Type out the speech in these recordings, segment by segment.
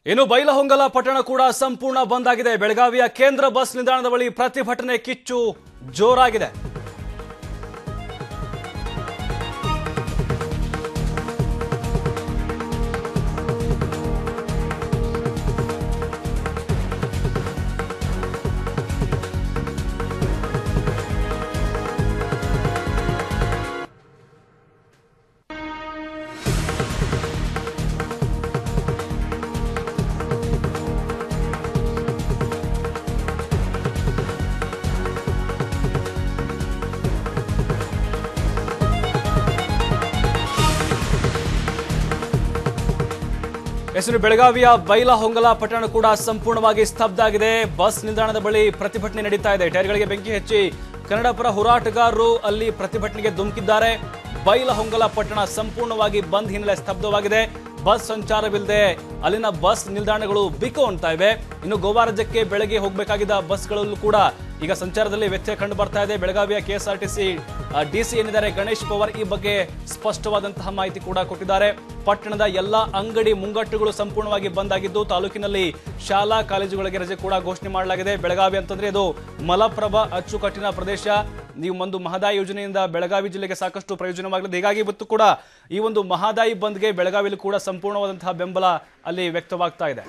ಇನ್ನು ಬೈಲಹೊಂಗಲ ಪಟ್ಟಣ ಕೂಡ ಸಂಪೂರ್ಣ ಬಂದ್ ಆಗಿದೆ. ಬೆಳಗಾವಿಯ ಕೇಂದ್ರ ಬಸ್ ನಿಲ್ದಾಣದ ಬಳಿ ಪ್ರತಿಭಟನೆ ಕಿಚ್ಚು ಜೋರಾಗಿದೆ. ಹೆಸರು ಬೆಳಗಾವಿಯ ಬೈಲಹೊಂಗಲ ಪಟ್ಟಣ ಕೂಡ ಸಂಪೂರ್ಣವಾಗಿ ಸ್ತಬ್ಧ ಆಗಿದೆ. ಬಸ್ ನಿಲ್ದಾಣದ ಬಳಿ ಪ್ರತಿಭಟನೆ ನಡೀತಾ ಇದೆ. ಟೈರ್ಗಳಿಗೆ ಬೆಂಕಿ ಹಚ್ಚಿ ಕನ್ನಡ ಪರ ಹೋರಾಟಗಾರರು ಅಲ್ಲಿ ಪ್ರತಿಭಟನೆಗೆ ಧುಮುಕಿದ್ದಾರೆ. ಬೈಲಹೊಂಗಲ ಪಟ್ಟಣ ಸಂಪೂರ್ಣವಾಗಿ ಬಂದ್ ಹಿನ್ನೆಲೆ ಸ್ತಬ್ಧವಾಗಿದೆ. ಬಸ್ ಸಂಚಾರವಿಲ್ಲದೆ ಅಲ್ಲಿನ ಬಸ್ ನಿಲ್ದಾಣಗಳು ಬಿಕೋ ಅಂತಾ ಇವೆ. ಇನ್ನು ಗೋವಾ ರಾಜ್ಯಕ್ಕೆ ಬೆಳಗ್ಗೆ ಹೋಗಬೇಕಾಗಿದ್ದ ಬಸ್ಗಳಲ್ಲೂ ಕೂಡ ಈಗ ಸಂಚಾರದಲ್ಲಿ ವ್ಯತ್ಯಯ ಕಂಡು ಬರ್ತಾ ಇದೆ. ಬೆಳಗಾವಿಯ ಕೆಎಸ್ಆರ್ಟಿಸಿ ಡಿಸಿ ಏನಿದ್ದಾರೆ ಗಣೇಶ್ ಪವರ್ ಈ ಬಗ್ಗೆ ಸ್ಪಷ್ಟವಾದಂತಹ ಮಾಹಿತಿ ಕೂಡ ಕೊಟ್ಟಿದ್ದಾರೆ. ಪಟ್ಟಣದ ಎಲ್ಲಾ ಅಂಗಡಿ ಮುಂಗಟ್ಟುಗಳು ಸಂಪೂರ್ಣವಾಗಿ ಬಂದ್ ಆಗಿದ್ದು, ತಾಲೂಕಿನಲ್ಲಿ ಶಾಲಾ ಕಾಲೇಜುಗಳಿಗೆ ರಜೆ ಕೂಡ ಘೋಷಣೆ ಮಾಡಲಾಗಿದೆ. ಬೆಳಗಾವಿ ಅಂತಂದ್ರೆ ಇದು ಮಲಪ್ರಭಾ ಅಚ್ಚುಕಟ್ಟಿನ ಪ್ರದೇಶ. ನೀವು ಒಂದು ಮಹದಾಯಿ ಯೋಜನೆಯಿಂದ ಬೆಳಗಾವಿ ಜಿಲ್ಲೆಗೆ ಸಾಕಷ್ಟು ಪ್ರಯೋಜನವಾಗಲಿದೆ. ಹೀಗಾಗಿ ಇವತ್ತು ಕೂಡ ಈ ಒಂದು ಮಹದಾಯಿ ಬಂದ್ಗೆ ಬೆಳಗಾವಿಯಲ್ಲಿ ಕೂಡ ಸಂಪೂರ್ಣವಾದಂತಹ ಬೆಂಬಲ ಅಲ್ಲಿ ವ್ಯಕ್ತವಾಗ್ತಾ ಇದೆ.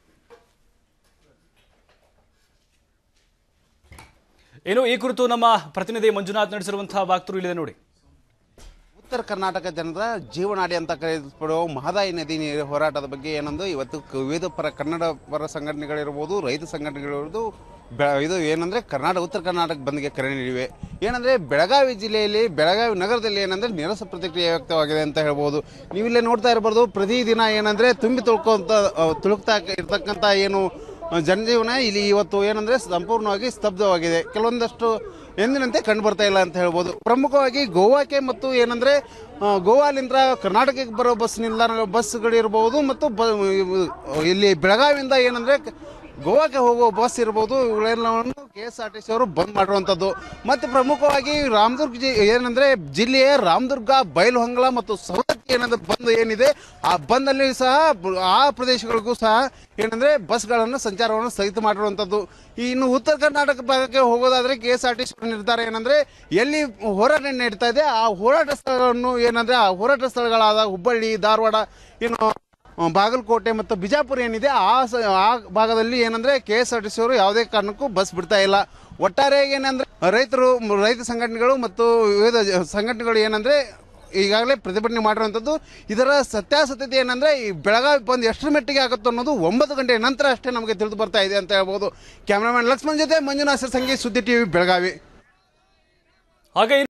ಇನ್ನು ಈ ಕುರಿತು ನಮ್ಮ ಪ್ರತಿನಿಧಿ ಮಂಜುನಾಥ್ ನಡೆಸಿರುವಂತಹ ವಾಕ್ತರು ಇಲ್ಲಿದೆ ನೋಡಿ. ಉತ್ತರ ಕರ್ನಾಟಕ ಜನರ ಜೀವನಾಡಿ ಅಂತ ಕರೆಯಲ್ಪಡುವ ಮಹದಾಯಿ ನದಿ ನೀರು ಹೋರಾಟದ ಬಗ್ಗೆ ಏನಂದು ಇವತ್ತು ವಿವಿಧ ಕನ್ನಡ ಪರ ಸಂಘಟನೆಗಳಿರ್ಬೋದು, ರೈತ ಸಂಘಟನೆಗಳಿರ್ಬೋದು, ಇದು ಏನಂದ್ರೆ ಉತ್ತರ ಕರ್ನಾಟಕ ಬಂದ್ಗೆ ಕರೆ ನೀಡಿವೆ. ಏನಂದ್ರೆ ಬೆಳಗಾವಿ ಜಿಲ್ಲೆಯಲ್ಲಿ, ಬೆಳಗಾವಿ ನಗರದಲ್ಲಿ ಏನಂದ್ರೆ ನಿರಸ ಪ್ರತಿಕ್ರಿಯೆ ವ್ಯಕ್ತವಾಗಿದೆ ಅಂತ ಹೇಳ್ಬೋದು. ನೀವಿಲ್ಲೇ ನೋಡ್ತಾ ಇರಬಹುದು, ಪ್ರತಿದಿನ ಏನಂದ್ರೆ ತುಂಬಿ ತುಳುಕ್ತಾ ಇರ್ತಕ್ಕಂಥ ಏನು ಜನಜೀವನ ಇಲ್ಲಿ ಇವತ್ತು ಏನಂದ್ರೆ ಸಂಪೂರ್ಣವಾಗಿ ಸ್ತಬ್ಧವಾಗಿದೆ. ಕೆಲವೊಂದಷ್ಟು ಎಂದಿನಂತೆ ಕಂಡು ಬರ್ತಾ ಇಲ್ಲ ಅಂತ ಹೇಳ್ಬೋದು. ಪ್ರಮುಖವಾಗಿ ಗೋವಾಕ್ಕೆ ಮತ್ತು ಏನಂದ್ರೆ ಗೋವಾಲಿಂದ ಕರ್ನಾಟಕಕ್ಕೆ ಬರೋ ಬಸ್ ನಿಲ್ದಾಣ ಬಸ್ಗಳಿರ್ಬೋದು ಮತ್ತು ಇಲ್ಲಿ ಬೆಳಗಾವಿಯಿಂದ ಏನಂದ್ರೆ ಗೋವಾಕ್ಕೆ ಹೋಗುವ ಬಸ್ ಇರ್ಬೋದು, ಇವುಗಳೆಲ್ಲವನ್ನು ಕೆಎಸ್ಆರ್ಟಿಸಿ ಅವರು ಬಂದ್ ಮಾಡಿರುವಂಥದ್ದು. ಮತ್ತು ಪ್ರಮುಖವಾಗಿ ರಾಮದುರ್ಗ ಏನಂದ್ರೆ ಜಿಲ್ಲೆಯ ರಾಮದುರ್ಗ, ಬೈಲಹೊಂಗಲ ಮತ್ತು ಸವದತ್ತಿ ಏನಂದ್ರೆ ಬಂದ್ ಏನಿದೆ, ಆ ಬಂದಲ್ಲಿ ಸಹ ಆ ಪ್ರದೇಶಗಳಿಗೂ ಸಹ ಏನಂದ್ರೆ ಬಸ್ಗಳನ್ನು ಸಂಚಾರವನ್ನು ಸ್ಥಗಿತ ಮಾಡಿರುವಂಥದ್ದು. ಇನ್ನು ಉತ್ತರ ಕರ್ನಾಟಕ ಭಾಗಕ್ಕೆ ಹೋಗೋದಾದ್ರೆ ಕೆಎಸ್ಆರ್ಟಿಸಿ ನಿರ್ಧಾರ ಏನಂದ್ರೆ ಎಲ್ಲಿ ಹೋರಾಟ ನಡೀತಾ ಇದೆ ಆ ಹೋರಾಟ ಸ್ಥಳಗಳನ್ನು ಏನಂದ್ರೆ ಆ ಹೋರಾಟ ಸ್ಥಳಗಳಾದ ಹುಬ್ಬಳ್ಳಿ, ಧಾರವಾಡ, ಏನು ಬಾಗಲಕೋಟೆ ಮತ್ತು ಬಿಜಾಪುರ ಏನಿದೆ ಆ ಭಾಗದಲ್ಲಿ ಏನಂದ್ರೆ ಕೆಎಸ್ಆರ್ಟಿಸಿ ಅವರು ಯಾವುದೇ ಕಾರಣಕ್ಕೂ ಬಸ್ ಬಿಡ್ತಾ ಇಲ್ಲ. ಒಟ್ಟಾರೆ ಏನಂದ್ರೆ ರೈತ ಸಂಘಟನೆಗಳು ಮತ್ತು ವಿವಿಧ ಸಂಘಟನೆಗಳು ಏನಂದ್ರೆ ಈಗಾಗಲೇ ಪ್ರತಿಭಟನೆ ಮಾಡಿರುವಂಥದ್ದು. ಇದರ ಸತ್ಯಾಸತ್ಯತೆ ಏನಂದ್ರೆ ಈ ಬೆಳಗಾವಿ ಬಂದು ಎಷ್ಟರ ಮಟ್ಟಿಗೆ ಆಗುತ್ತೋ ಅನ್ನೋದು 9 ಗಂಟೆ ನಂತರ ಅಷ್ಟೇ ನಮಗೆ ತಿಳಿದು ಬರ್ತಾ ಇದೆ ಅಂತ ಹೇಳ್ಬೋದು. ಕ್ಯಾಮರಾಮನ್ ಲಕ್ಷ್ಮಣ್ ಜೊತೆ ಮಂಜುನಾಥ್ ಸಂಗೀತ್, ಸುದ್ದಿ ಟಿವಿ, ಬೆಳಗಾವಿ. ಹಾಗೆ